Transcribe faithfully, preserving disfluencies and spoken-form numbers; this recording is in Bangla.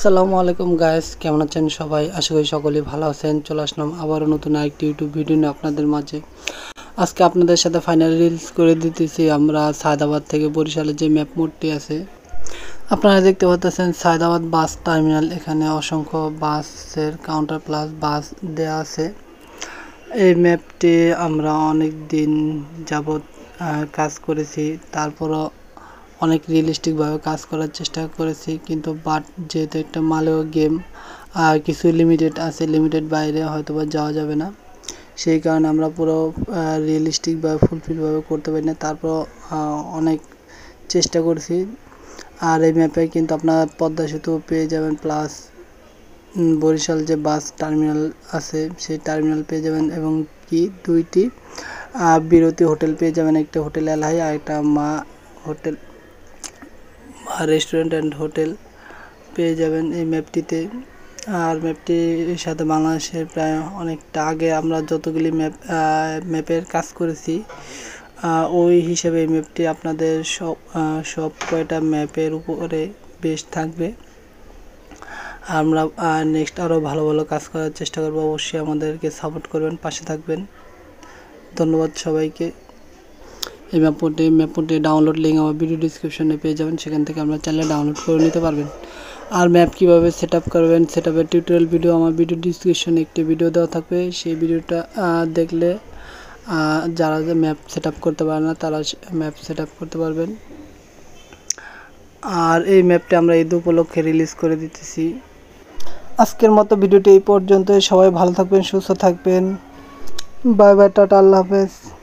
আসসালামু আলাইকুম গাইস, কেমন আছেন সবাই? আশা করি সকলেই ভালো আছেন। চলে আসলাম আবারও নতুন আরেকটি ইউটিউব ভিডিও নিয়ে আপনাদের মাঝে। আজকে আপনাদের সাথে ফাইনাল রিলস করে দিতেছি আমরা সায়দাবাদ থেকে বরিশালের যে ম্যাপ মোডটি আছে। আপনারা দেখতে পাচ্ছেন সায়দাবাদ বাস টার্মিনাল। এখানে অসংখ্য বাসের কাউন্টার প্লাস বাস দেয়া আছে। এই ম্যাপটি আমরা অনেক দিন যাবত কাজ করেছি, তারপরও অনেক রিয়েলিস্টিকভাবে কাজ করার চেষ্টা করেছি, কিন্তু বাট যেহেতু একটা মালেও গেম আর কিছু লিমিটেড আছে, লিমিটেড বাইরে হয়তো বা যাওয়া যাবে না, সেই কারণে আমরা পুরো রিয়েলিস্টিকভাবে ফুলফিলভাবে করতে পারি না। তারপর অনেক চেষ্টা করছি। আর এই ম্যাপে কিন্তু আপনার পদ্মা সেতু পেয়ে যাবেন, প্লাস বরিশাল যে বাস টার্মিনাল আছে সেই টার্মিনাল পেয়ে যাবেন, এবং কি দুইটি বিরতি হোটেল পেয়ে যাবেন। একটা হোটেল এলহাই আর একটা মা হোটেল রেস্টুরেন্ট অ্যান্ড হোটেল পেয়ে যাবেন এই ম্যাপটিতে। আর ম্যাপটির সাথে বাংলাদেশের প্রায় অনেকটা আগে আমরা যতগুলি ম্যাপ ম্যাপের কাজ করেছি ওই হিসেবে এই ম্যাপটি আপনাদের সব সব কয়টা ম্যাপের উপরে বেশ থাকবে। আমরা নেক্সট আরও ভালো ভালো কাজ করার চেষ্টা করব। অবশ্যই আমাদেরকে সাপোর্ট করবেন, পাশে থাকবেন। ধন্যবাদ সবাইকে। এই ম্যাপটি ম্যাপটি ডাউনলোড লিঙ্ক আমার ভিডিও ডিসক্রিপশনে পেয়ে যাবেন, সেখান থেকে আপনারা চাইলে ডাউনলোড করে নিতে পারবেন। আর ম্যাপ কীভাবে সেট আপ করবেন, সেট আপের টিউটোরিয়াল ভিডিও আমার ভিডিও ডিসক্রিপশনে একটি ভিডিও দেওয়া থাকবে। সেই ভিডিওটা দেখলে যারা ম্যাপ সেট আপ করতে পারে না তারা ম্যাপ সেট আপ করতে পারবেন। আর এই ম্যাপটা আমরা ঈদ উপলক্ষে রিলিজ করে দিতেছি। আজকের মতো ভিডিওটি এই পর্যন্ত। সবাই ভালো থাকবেন, সুস্থ থাকবেন। বাই বাই, টাটা, আল্লাহ হাফেজ।